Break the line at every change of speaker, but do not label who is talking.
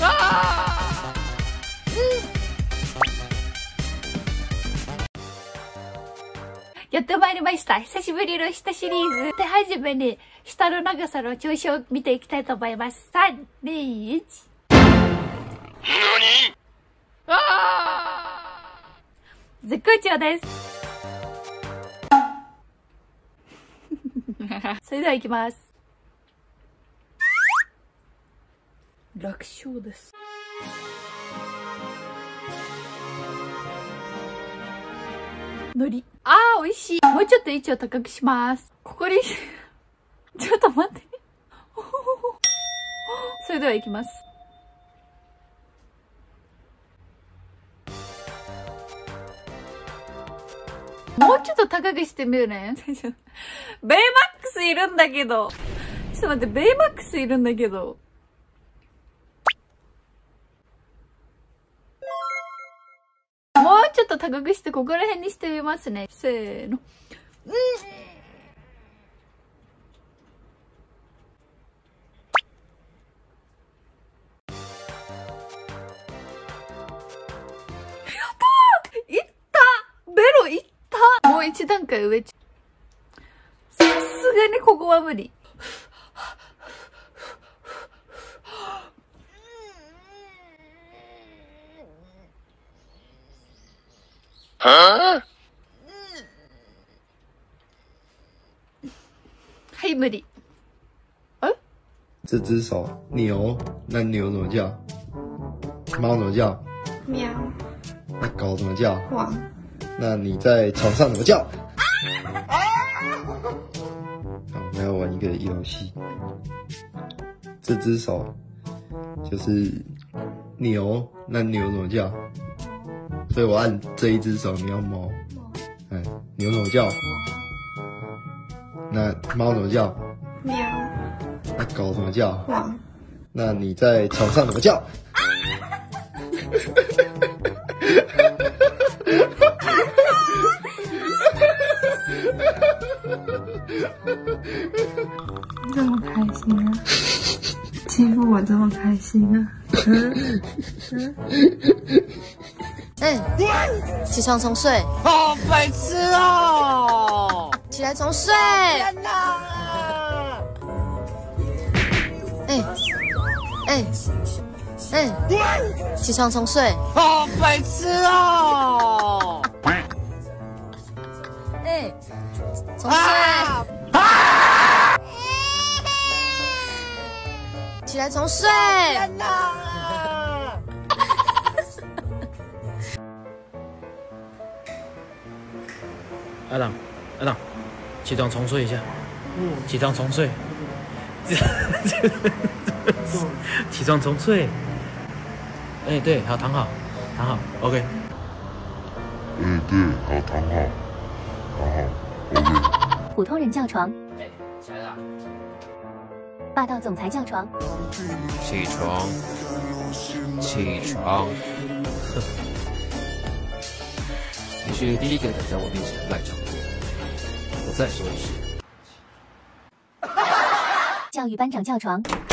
やってまいりました。久しぶりの下シリーズ。手始めに下の長さの調子を見ていきたいと思います。3、2、1。絶好調です。それでは行きます。楽勝です。海苔。あー、美味しい。もうちょっと位置を高くします。ここに、ちょっと待って。それでは行きます。もうちょっと高くしてみるね。ベイマックスいるんだけど。ちょっと待って、ベイマックスいるんだけど。もうちょっと高くして、ここら辺にしてみますね。せーの。もう一段階上。さすがにここは無理。はい、無理。
这只手牛，那牛怎么叫？猫怎么叫？
喵。
那狗怎么叫？
汪。
那你在床上怎么叫？好，我们要玩一个游戏。这只手就是牛，那牛怎么叫？所以我按这一只手，你要猫。哎，牛怎么叫？那猫怎么叫？
喵。
那狗怎么叫？
汪。
那你在床上怎么叫？
这么开心啊！欺负我这么开心啊！
起床重睡。
好白痴哦！
起来重睡。
天哪！
起床重睡。
好白痴哦！
重睡。起来重睡。
天哪！
阿朗，起床重睡一下。起床重睡。起床重睡。对，好，躺好，OK。
对，好，躺好，OK。
普通人叫床。
起来了。
霸道总裁叫床。
起床。
你是第一个敢在我面前赖床的。我再说一次。
教育班长叫床。